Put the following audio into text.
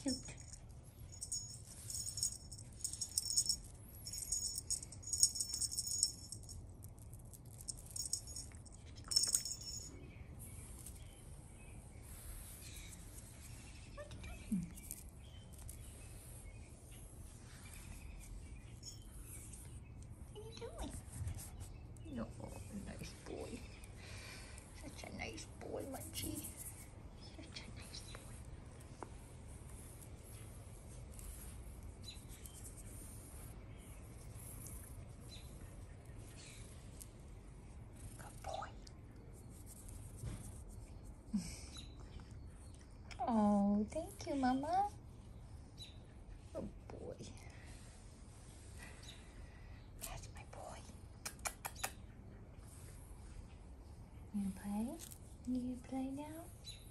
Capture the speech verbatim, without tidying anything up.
cute. No, nice boy. Such a nice boy, Munchie. Such a nice boy. Good boy. Oh, thank you, Mama. Good boy. That's my boy. You gonna play? You gonna play now?